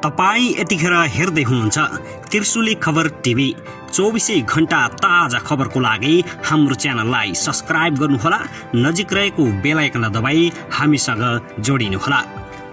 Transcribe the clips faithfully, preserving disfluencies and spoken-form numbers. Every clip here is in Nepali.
तपाई यतिखेर हेर्दै हुनुहुन्छ त्रिशुली खबर टिभी। चौबीसै घण्टा ताजा खबरको लागि हाम्रो च्यानललाई सब्स्क्राइब गर्नुहोला, नजिक रहेको बेल आइकन दबाई हामीसँग जोडिनुहोला।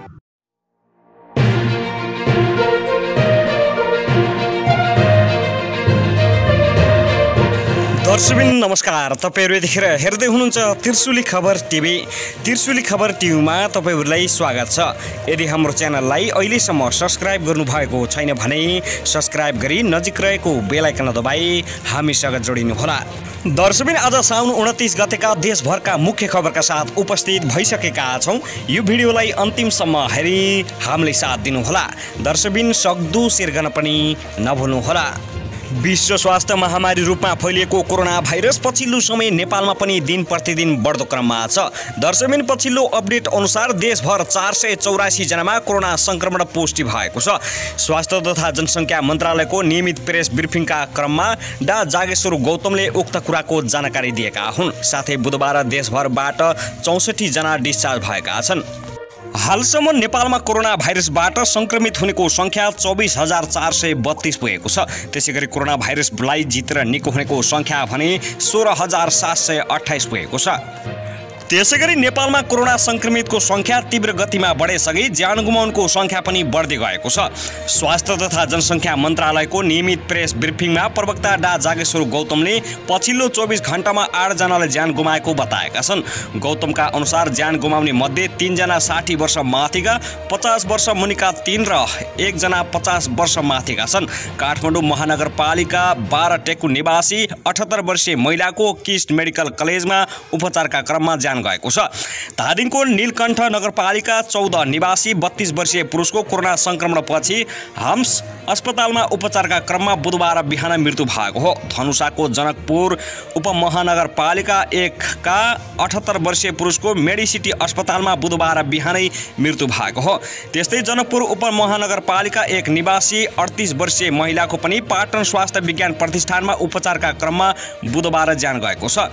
दर्शकबिन नमस्कार, तपाईहरु यतिखेर हेर्दै हुनुहुन्छ त्रिशुली खबर टिभी। त्रिशुली खबर टिभीमा तपाईहरुलाई स्वागत छ। यदि हाम्रो च्यानललाई अहिलेसम्म सब्स्क्राइब गर्नुभएको छैन भने सब्स्क्राइब गरी नजिक रहेको बेल आइकन दबाई हामीसँग जोडिनुहोला। दर्शकबिन आज साउन उनतीस गतेका देशभरका मुख्य खबरका साथ उपस्थित भइसकेका छौं। यो भिडियोलाई अन्तिमसम्म हेरी हामीलाई साथ दिनुहोला। दर्शकबिन सक्दो शेयर गर्न पनि नभुल्नुहोला। विश्व स्वास्थ्य महामारी रूपमा फैलिएको कोरोना भाइरस पछिल्लो समय नेपालमा पनि दिन प्रतिदिन बढ्दो क्रममा छ। दर्शकबिन पछिल्लो अपडेट अनुसार देशभर चार सय चौरासी जनामा कोरोना संक्रमण पुष्टि भएको छ। स्वास्थ्य तथा जनसङ्ख्या मन्त्रालयको नियमित प्रेस ब्रिफिङका क्रममा डा जागेश्वर गौतमले उक्त कुराको जानकारी दिएका हुन्। साथै बुधबार देशभरबाट चौसठी जना डिस्चार्ज भएका छन्। हालसम्म नेपालमा कोरोना भाइरसबाट संक्रमित हुनेको संख्या चौबीस हजार चार सय बत्तीस पुगेको छ। त्यसैगरी कोरोना भाइरसलाई जितेर निको हुनेको संख्या भने सोह्र हजार सात सय अठाइस पुगेको छ। त्यसैगरी नेपालमा कोरोना संक्रमितको संख्या तीव्र गतिमा बढेसँगै ज्यान गुमाउनेको संख्या पनि बढ्दै गएको छ। स्वास्थ्य तथा जनसङ्ख्या मन्त्रालयको नियमित प्रेस ब्रिफिङमा प्रवक्ता डा जागेश्वर गौतमले पछिल्लो चौबीस घण्टामा आठ जनाले ज्यान गुमाएको बताएका छन्। गौतमका अनुसार ज्यान गुमाउने मध्ये तीन जना साठी वर्ष माथिका, पचास वर्ष मुनिका तीन र एकजना पचास वर्ष माथिका छन्। काठमाडौँ महानगरपालिका बाह्र टेकु निवासी अठहत्तर वर्षीय महिलाको किस्ट मेडिकल कलेजमा उपचारका क्रममा ज्यान गएको छ। धादिङको नीलकण्ठ नगरपालिका चौध निवासी बत्तीस वर्षीय पुरुषको कोरोना संक्रमणपछि हम्स अस्पतालमा उपचारका क्रममा बुधबार बिहान मृत्यु भएको हो। धनुषाको जनकपुर उपमहानगरपालिका एकका अठहत्तर वर्षीय पुरुषको मेडिसिटी अस्पतालमा बुधबार बिहानै मृत्यु भएको हो। त्यस्तै जनकपुर उपमहानगरपालिका एक निवासी अडतिस वर्षीय महिलाको पनि पाटन स्वास्थ्य विज्ञान प्रतिष्ठानमा उपचारका क्रममा बुधबार ज्यान गएको छ।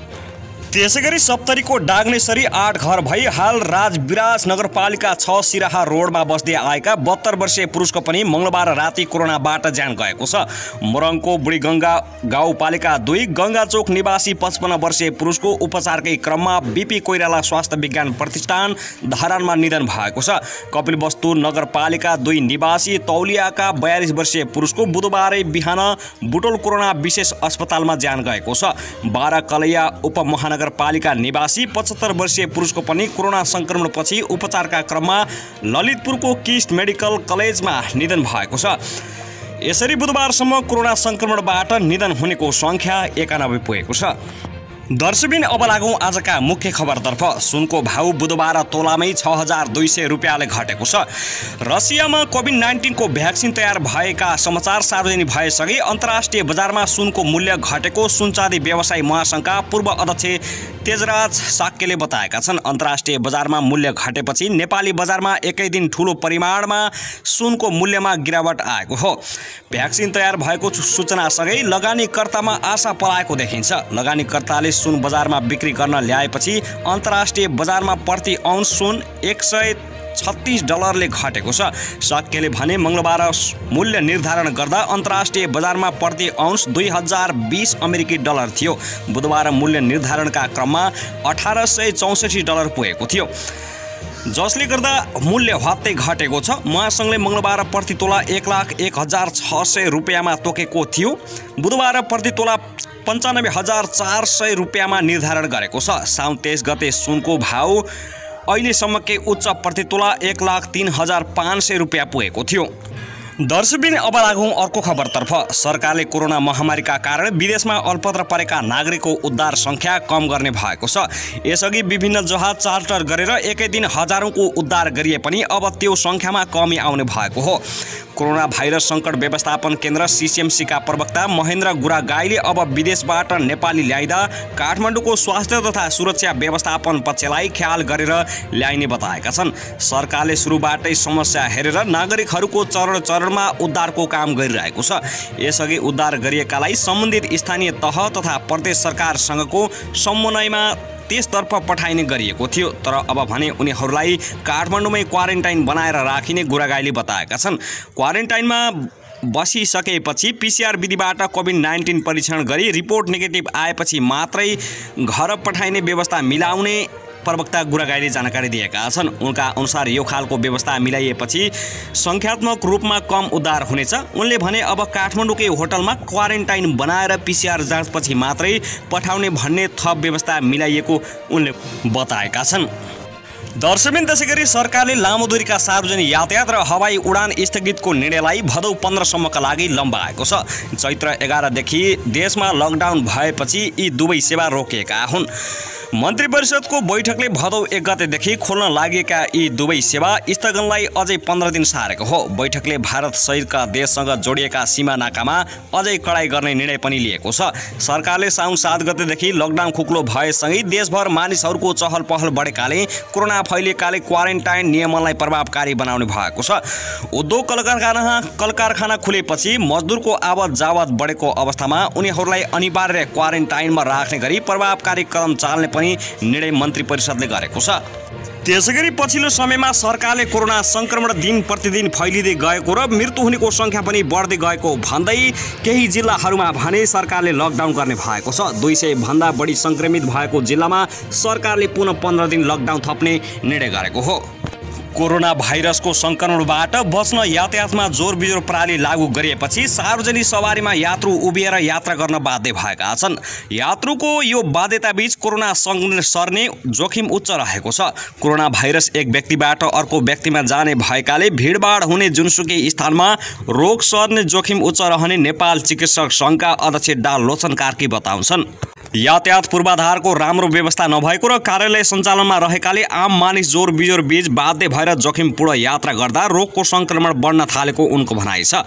त्यसैगरी सप्तरीको डाग्नेसरी आठ घर भई हाल राजविराज नगरपालिका छ सिराहा रोडमा बस्दै आएका बहत्तर वर्षीय पुरुषको पनि मंगलबार राति कोरोनाबाट ज्यान गएको छ। मोरङको बुढीगङ्गा गाउँपालिका दुई गङ्गाचोक निवासी पचपन्न वर्षीय पुरुषको उपचारकै क्रममा बीपी कोइराला स्वास्थ्य विज्ञान प्रतिष्ठान धरानमा निधन भएको छ। कपिलवस्तु नगरपालिका दुई निवासी तौलियाका बयालीस वर्षीय पुरुषको बुधबारै बिहान बुटोल कोरोना विशेष अस्पतालमा ज्यान गएको छ। बाह्र कलैया उपमहानगर पालिका निवासी पचहत्तर वर्षीय पुरुषको पनि कोरोना संक्रमणपछि उपचारका क्रममा ललितपुरको किस्ट मेडिकल कलेजमा निधन भएको छ। यसरी बुधबारसम्म कोरोना संक्रमणबाट निधन हुनेको संख्या एकानब्बे पुगेको छ। दर्शकबिन अब लागौं आजका मुख्य खबरतर्फ। सुनको भाउ बुधबार तोलामै छ हजार दुई सय रुपियाँले घटेको छ। रसियामा कोभिड नाइन्टिनको भ्याक्सिन तयार भएका समाचार सार्वजनिक भएसँगै अन्तर्राष्ट्रिय बजारमा सुनको मूल्य घटेको सुनचाँदी व्यवसायी महासङ्घका पूर्व अध्यक्ष तेजराज साक्यले बताएका छन्। अन्तर्राष्ट्रिय बजारमा मूल्य घटेपछि नेपाली बजारमा एकै दिन ठूलो परिमाणमा सुनको मूल्यमा गिरावट आएको हो। भ्याक्सिन तयार भएको सूचनासँगै लगानीकर्तामा आशा पलाएको देखिन्छ। लगानीकर्ताले सुन बजारमा बिक्री गर्न ल्याएपछि अन्तर्राष्ट्रिय बजारमा प्रति औंस सुन एक सय छत्तीस डलरले घटेको छ। साक्यले भने मंगलबार मूल्य निर्धारण गर्दा अन्तर्राष्ट्रिय बजारमा प्रति औंस दुई हजार बीस अमेरिकी डलर थियो। बुधबार मूल्य निर्धारणका क्रममा अठार सय चौसठी डलर पुगेको थियो, जसले गर्दा मूल्य ह्वात्तै घटेको छ। महासङ्घले मंगलबार प्रति तोला एक लाख एक हजार छ सय रुपियाँमा तोकेको थियो। बुधबार प्रति तोला पन्चानब्बे हजार चार सय रुपियाँमा निर्धारण गरेको छ। साउन तेइस गते सुनको भाउ अहिलेसम्मकै उच्च प्रति तोला एक लाख तीन हजार पाँच सय रुपियाँ पुगेको थियो। दर्शकबिन अब लागौं अर्को खबरतर्फ। सरकारले कोरोना महामारीका कारण विदेशमा अल्पत्र परेका नागरिकको उद्धार संख्या कम गर्ने भएको छ। यसअघि विभिन्न जहाज चार्टर गरेर एकै दिन हजारौंको उद्धार गरिए पनि अब त्यो संख्यामा कमी आउने भएको हो। कोरोना भाइरस संकट व्यवस्थापन केन्द्र सीसीएमसीका प्रवक्ता महेन्द्र गुरागाईले अब विदेशबाट नेपाली ल्याइदा काठमाडौँको स्वास्थ्य तथा सुरक्षा व्यवस्थापन पक्षलाई ख्याल गरेर ल्याइने बताएका छन्। सरकारले सुरुबाटै समस्या हेरेर नागरिकहरूको चरण चरणमा उद्धारको काम गरिरहेको छ। यसअघि उद्धार गरिएकालाई सम्बन्धित स्थानीय तह तथा प्रदेश सरकारसँगको समन्वयमा त्यसतर्फ पठाइने गरिएको थियो। तर अब भने उनीहरूलाई काठमाडौँमै क्वारेन्टाइन बनाएर राखिने गुरागाईले बताएका छन्। क्वारेन्टाइनमा बसिसकेपछि पीसीआर विधिबाट कोभिड नाइन्टिन परीक्षण गरी रिपोर्ट नेगेटिभ आएपछि मात्रै घर पठाइने व्यवस्था मिलाउने प्रवक्ता गुरागाईले जानकारी दिएका छन्। उनका अनुसार यो खालको व्यवस्था मिलाइएपछि सङ्ख्यात्मक रूपमा कम उद्धार हुनेछ। उनले भने अब काठमाडौँकै होटलमा क्वारेन्टाइन बनाएर पीसीआर जाँचपछि मात्रै पठाउने भन्ने थप व्यवस्था मिलाइएको उनले बताएका छन्। दर्शकबिन त्यसै गरी सरकारले लामो दूरीका सार्वजनिक यातायात र हवाई उडान स्थगितको निर्णयलाई भदौ पन्ध्रसम्मका लागि लम्बाएको छ। चैत्र एघारदेखि देशमा लकडाउन भएपछि यी दुवै सेवा रोकिएका हुन्। मन्त्री परिषदको बैठकले भदौ एक गतेदेखि खोल्न लागेका यी दुवै सेवा स्थगनलाई अझै पन्ध्र दिन सारेको हो। बैठकले भारत सहितका देशसँग जोडिएका सीमा नाकामा अझै कडाई गर्ने निर्णय पनि लिएको छ। सरकारले साउन सात गतेदेखि लकडाउन खुक्लो भएसँगै देशभर मानिसहरूको चहल पहल बढेकाले कोरोना फैलिएकाले क्वारेन्टाइन नियमनलाई प्रभावकारी बनाउने भएको छ। उद्योग कलकारखाना कलकारखाना खुलेपछि मजदुरको आवत जावत बढेको अवस्थामा उनीहरूलाई अनिवार्य क्वारेन्टाइनमा राख्ने गरी प्रभावकारी कदम चाल्ने पनि निर्णय मन्त्री परिषदले गरेको छ। त्यसैगरी पछिल्लो समयमा सरकारले कोरोना संक्रमण दिन प्रतिदिन फैलिँदै गएको र मृत्यु हुनेको सङ्ख्या पनि बढ्दै गएको भन्दै केही जिल्लाहरूमा भने सरकारले लकडाउन गर्ने भएको छ। दुई सय भन्दा बढी संक्रमित भएको जिल्लामा सरकारले पुनः पन्ध्र दिन लकडाउन थप्ने निर्णय गरेको हो। कोरोना भाइरसको संक्रमणबाट बच्न यातायातमा जोर बिजोर प्रणाली लागू गरिएपछि सार्वजनिक सवारीमा यात्रु उभिएर यात्रा गर्न बाध्य भएका छन्। यात्रुको यो बाध्यताबीच कोरोना सर्ने जोखिम उच्च रहेको छ। कोरोना भाइरस एक व्यक्तिबाट अर्को व्यक्तिमा जाने भएकाले भिडभाड हुने जुनसुकै स्थानमा रोग सर्ने जोखिम उच्च रहने नेपाल चिकित्सक सङ्घका अध्यक्ष डा लोचन कार्की बताउँछन्। यातायात पूर्वाधारको राम्रो व्यवस्था नभएको र कार्यालय सञ्चालनमा रहेकाले आम मानिस जोर बिजोर बीच बाध्य भएर जोखिमपूर्ण यात्रा गर्दा रोगको सङ्क्रमण बढ्न थालेको उनको भनाइ छ।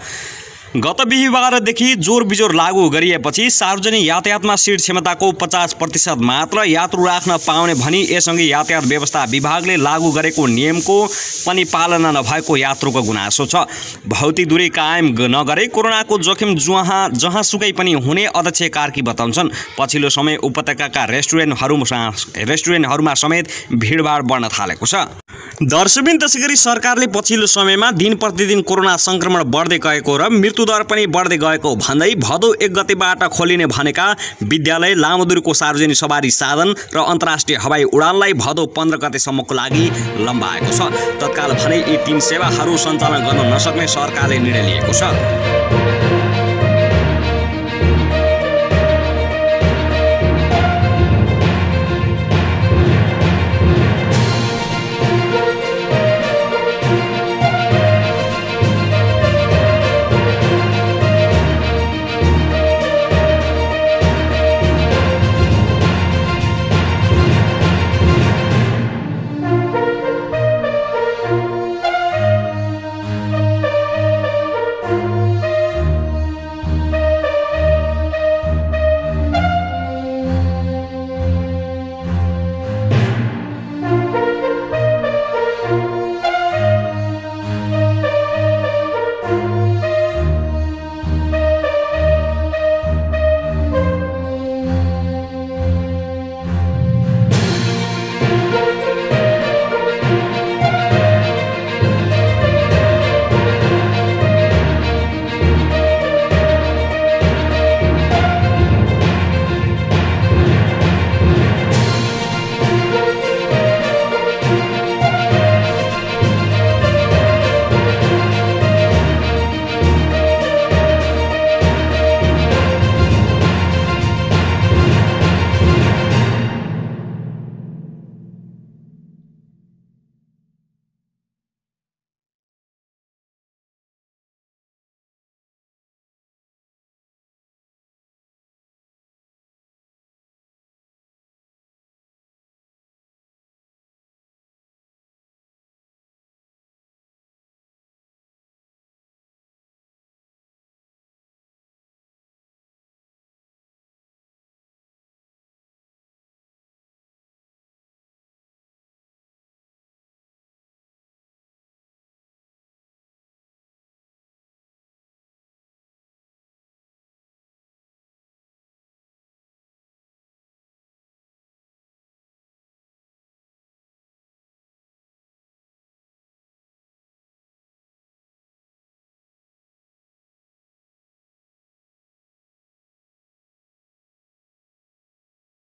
गत बिहिबारदेखि जोर बिजोर लागू गरिएपछि सार्वजनिक यातायातमा सिट क्षमताको पचास प्रतिशत मात्र यात्रु राख्न पाउने भनी यससँगै यातायात व्यवस्था विभागले लागू गरेको नियमको पनि पालना नभएको यात्रुको गुनासो छ। भौतिक दूरी कायम नगरे कोरोनाको जोखिम जहाँ जहाँसुकै पनि हुने अध्यक्ष कार्की बताउँछन्। पछिल्लो समय उपत्यकाका रेस्टुरेन्टहरूमा रेस्टुरेन्टहरूमा समेत भिडभाड बढ्न थालेको छ। दर्शकबिन त्यसैगरी सरकारले पछिल्लो समयमा दिन प्रतिदिन कोरोना संक्रमण बढ्दै गएको र मृत्युदर पनि बढ्दै गएको भन्दै भदौ एक गतेबाट खोलिने भनेका विद्यालय, लामो दूरीको सार्वजनिक सवारी साधन र अन्तर्राष्ट्रिय हवाई उडानलाई भदौ पन्ध्र गतेसम्मको लागि लम्बाएको छ। तत्काल भने यी तीन सेवाहरू सञ्चालन गर्न नसक्ने सरकारले निर्णय लिएको छ।